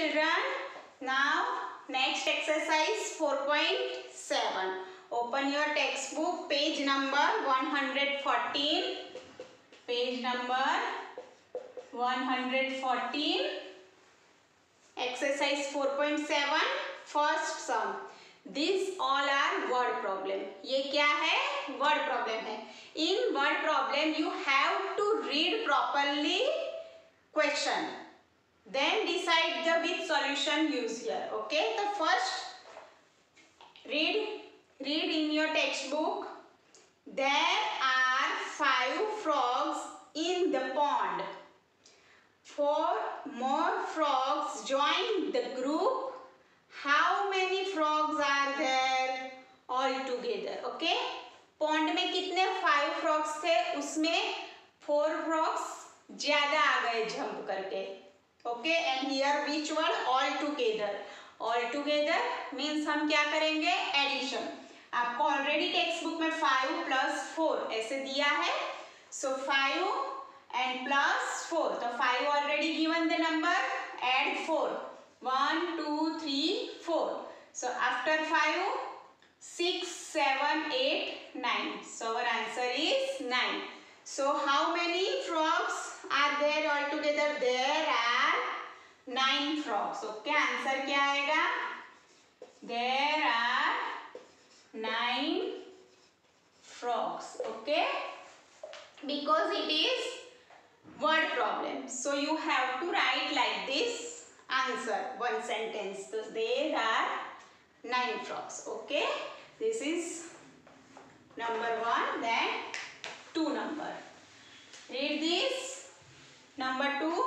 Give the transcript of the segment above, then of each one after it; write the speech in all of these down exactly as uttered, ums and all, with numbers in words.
children, now next exercise four point seven. Open your textbook, page number one hundred fourteen. Page number one hundred fourteen. Exercise four point seven. First sum. These all are word problem. ये क्या है? Word problem है. In word problem you have to read properly question. Then decide the which solution use here. Okay. The first read read in your textbook. There are five frogs in the pond. Four more frogs join the group. How many frogs are there all together? Okay. Pond में कितने five frogs थे, उसमें four frogs ज्यादा आ गए jump करके. Okay. And here which word? All together. All together means हम क्या करेंगे? एडिशन. आपको ऑलरेडी टेक्स्ट बुक में फाइव प्लस फोर ऐसे दिया है. So five and plus four. तो five already given the number. Add four. One two three four. So after five six, seven, eight, nine. So our answer is nine. So how many frogs are there altogether? There are nine frogs. Okay, answer क्या आएगा? There are nine frogs. Okay, because it is word problem. So you have to write like this answer, one sentence. So there are nine frogs. Okay, this is number one. Then two number. Read this. Number two.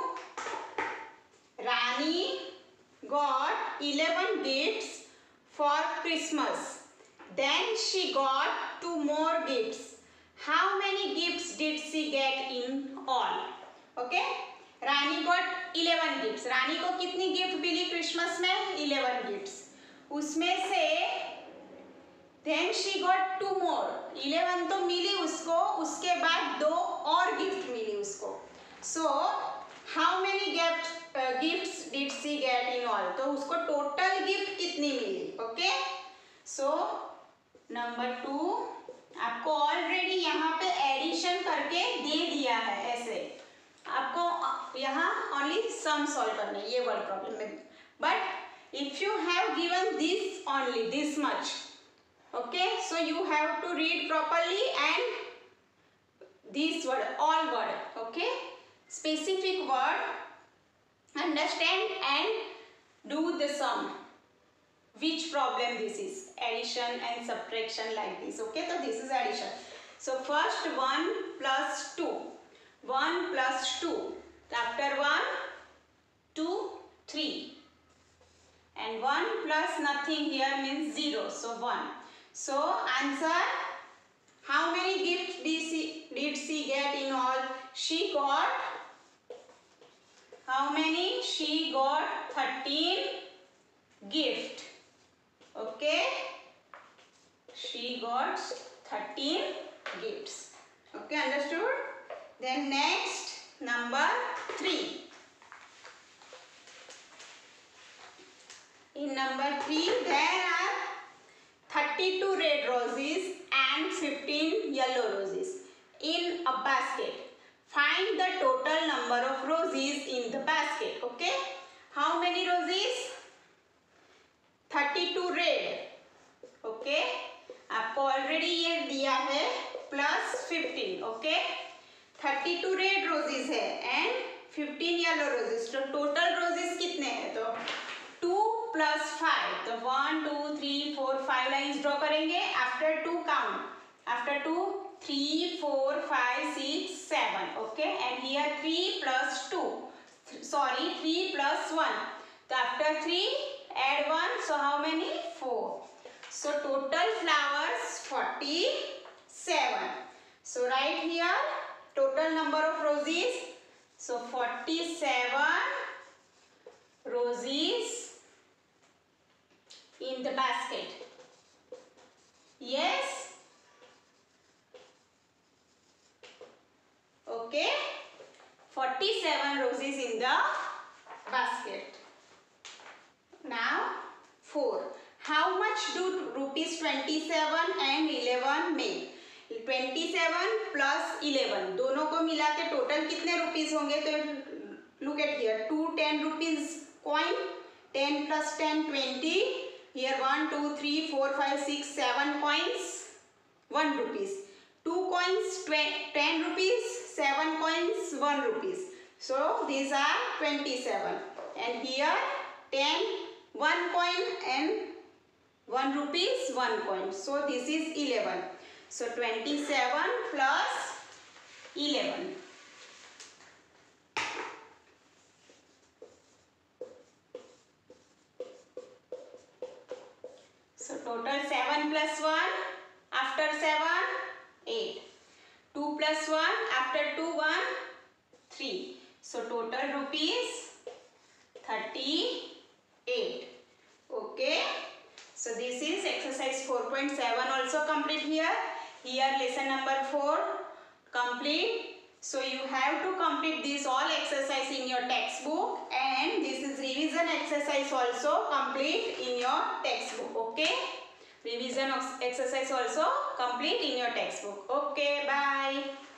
Rani got eleven gifts for Christmas. Then she got two more gifts. How many gifts did she get in all? Okay. Rani got eleven gifts. रानी को कितनी gift मिली Christmas में? eleven gifts. उसमें से then she got two more. eleven तो मिली उसको, उसके बाद दो और गिफ्ट मिली उसको. So how many gift uh, gifts did she get in all? तो उसको टोटल गिफ्ट कितनी मिली? ओके. सो नंबर टू आपको ऑलरेडी यहाँ पे एडिशन करके दे दिया है. ऐसे आपको यहाँ ओनली सम सॉल्व करना है ये वर्ड प्रॉब्लम में. But if you have given this only this much, okay, so you have to read properly and this word, all word, okay, specific word, understand and do the sum. Which problem this is? Addition and subtraction like this. Okay, so this is addition. So first one plus two. one plus two. After one, two, three. And one plus nothing here means zero. So one. So answer. How many gifts did she, did she get in all? She got. How many? She got thirteen gift. Okay. She got thirteen gifts. Okay, understood? Then next number three. In number three, there are thirty-two red roses and fifteen yellow roses in a basket. Find the total number of roses in the basket. Okay. How many roses? thirty-two red. Okay. आपको already ये दिया है plus fifteen. Okay. thirty-two red roses है and fifteen yellow roses. तो total roses कितने हैं? तो two plus five. तो one two three four five lines draw करेंगे. After two count. After two three four five six seven. Okay. And here three plus two. Sorry three plus one. तो after three add one. So how many? Four. So total flowers forty-seven. So right here total number of roses. So forty-seven roses in the basket. Yes. Okay. forty-seven roses in the basket. Now four. How much do rupees twenty-seven and eleven make? twenty-seven plus eleven दोनों को मिला के total कितने rupees होंगे? तो look at here, two ten rupees coin, ten plus ten twenty. Here one two three four five six seven coins, one rupees. Two coins ten rupees, seven coins one rupees. So these are twenty-seven. And here ten, one coin and one rupees, one coin. So this is eleven. So twenty-seven plus eleven. So total seven plus one, after seven, eight. two plus one, after two, one, three. So total rupees thirty-eight. Okay. So this is exercise four point seven also complete here. Here lesson number four complete. So you have to complete this all exercise in your textbook, and this is revision exercise also complete in your textbook. Okay. Revision exercise also complete in your textbook. Okay. Bye.